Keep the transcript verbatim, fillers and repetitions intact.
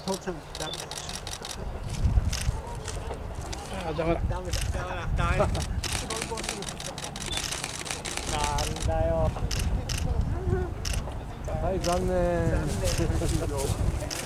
あ、邪魔だ。 ダメだ。ダメだ。ダメだ。なんだよ。 はい、残念。 残念。